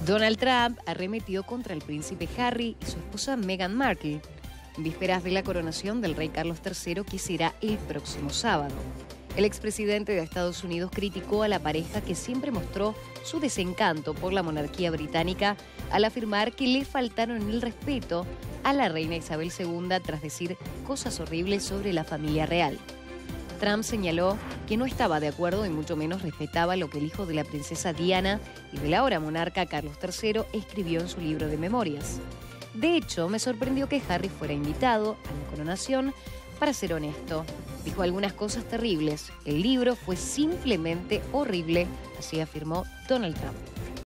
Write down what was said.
Donald Trump arremetió contra el príncipe Harry y su esposa Meghan Markle, en vísperas de la coronación del rey Carlos III, que será el próximo sábado. El expresidente de Estados Unidos criticó a la pareja, que siempre mostró su desencanto por la monarquía británica al afirmar que le faltaron el respeto a la reina Isabel II tras decir cosas horribles sobre la familia real. Trump señaló que no estaba de acuerdo y mucho menos respetaba lo que el hijo de la princesa Diana y del ahora monarca Carlos III escribió en su libro de memorias. De hecho, me sorprendió que Harry fuera invitado a la coronación. Para ser honesto, dijo algunas cosas terribles. El libro fue simplemente horrible, así afirmó Donald Trump.